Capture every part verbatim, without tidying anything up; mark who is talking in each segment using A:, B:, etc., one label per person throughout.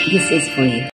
A: This is for you.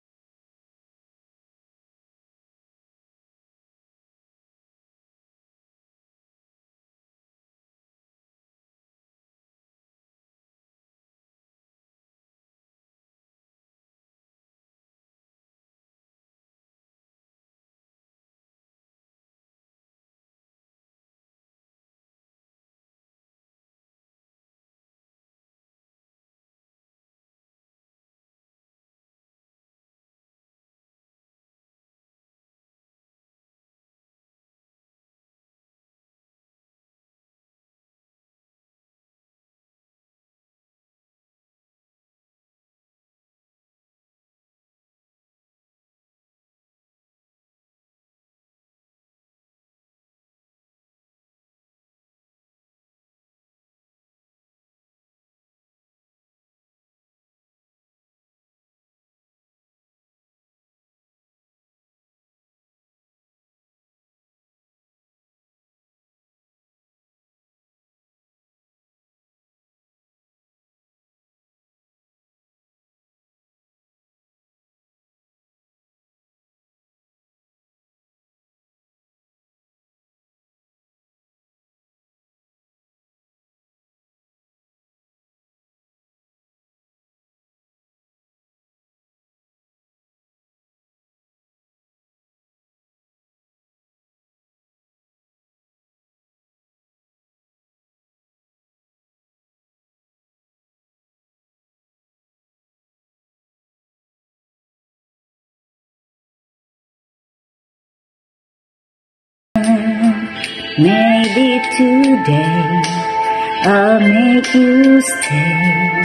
A: Maybe today I'll make you stay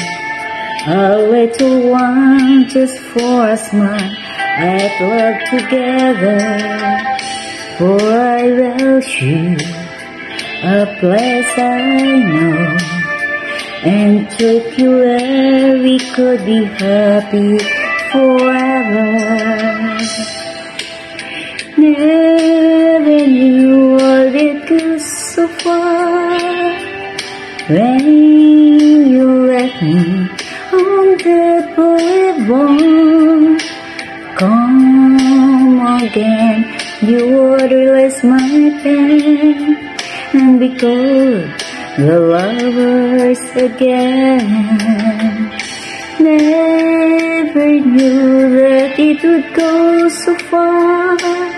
A: a little while just for a smile at love together. For I will show a place I know and take you where we could be happy forever. Never knew what it goes so far when you left me on that boulevard. Come again, you waterless my pain, and because the lovers again. Never knew that it would go so far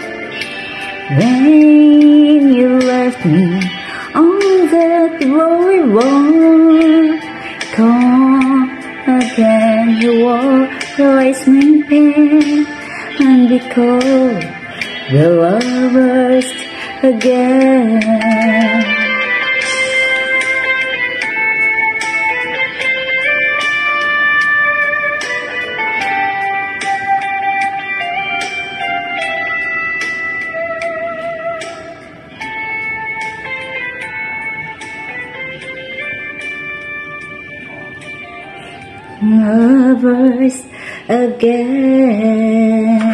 A: when you left me on that boulevard. Come again, you waterless my pain, and because the lovers again. Lovers again.